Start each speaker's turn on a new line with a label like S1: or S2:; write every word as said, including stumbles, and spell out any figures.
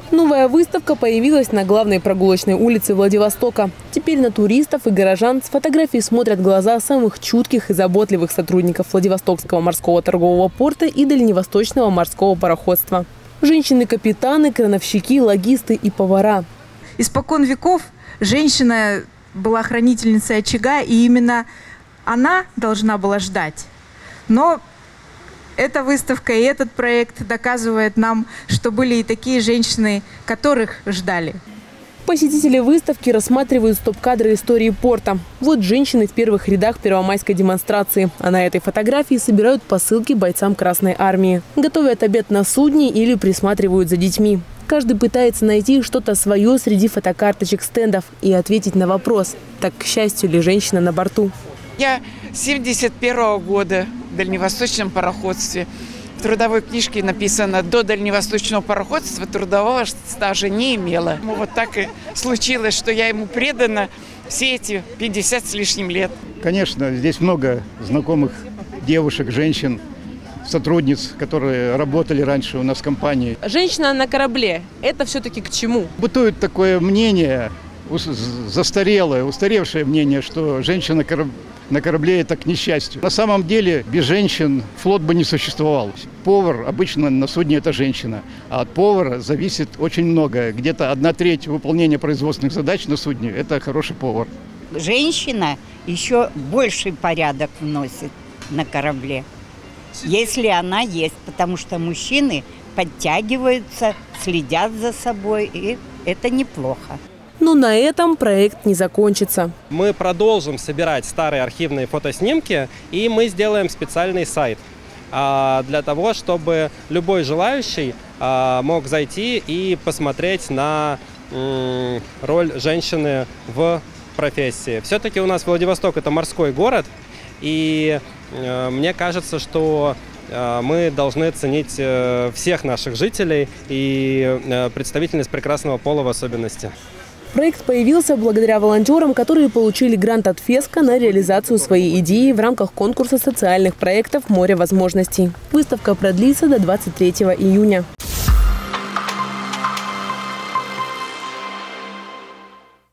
S1: Новая выставка появилась на главной прогулочной улице Владивостока. Теперь на туристов и горожан с фотографий смотрят глаза самых чутких и заботливых сотрудников Владивостокского морского торгового порта и Дальневосточного морского пароходства. Женщины-капитаны, крановщики, логисты и повара.
S2: Испокон веков женщина была хранительницей очага, и именно она должна была ждать. Но эта выставка и этот проект доказывают нам, что были и такие женщины, которых ждали.
S1: Посетители выставки рассматривают стоп-кадры истории порта. Вот женщины в первых рядах первомайской демонстрации. А на этой фотографии собирают посылки бойцам Красной Армии. Готовят обед на судне или присматривают за детьми. Каждый пытается найти что-то свое среди фотокарточек стендов и ответить на вопрос: так, к счастью ли женщина на борту?
S3: Я семьдесят первого года в Дальневосточном пароходстве. В трудовой книжке написано: до Дальневосточного пароходства трудового стажа не имела. Ну, вот так и случилось, что я ему предана все эти пятьдесят с лишним лет.
S4: Конечно, здесь много знакомых девушек, женщин, сотрудниц, которые работали раньше у нас в компании.
S1: Женщина на корабле – это все-таки к чему?
S4: Бытует такое мнение, застарелое, устаревшее мнение, что женщина на корабле – это к несчастью. На самом деле без женщин флот бы не существовал. Повар обычно на судне – это женщина, а от повара зависит очень многое. Где-то одна треть выполнения производственных задач на судне – это хороший повар.
S5: Женщина еще больший порядок вносит на корабле, если она есть, потому что мужчины подтягиваются, следят за собой, и это неплохо.
S1: Но на этом проект не закончится.
S6: Мы продолжим собирать старые архивные фотоснимки, и мы сделаем специальный сайт для того, чтобы любой желающий мог зайти и посмотреть на роль женщины в профессии. Все-таки у нас Владивосток – это морской город, и мне кажется, что мы должны ценить всех наших жителей и представительниц прекрасного пола в особенности.
S1: Проект появился благодаря волонтерам, которые получили грант от ФЕСКО на реализацию своей идеи в рамках конкурса социальных проектов «Море возможностей». Выставка продлится до двадцать третьего июня.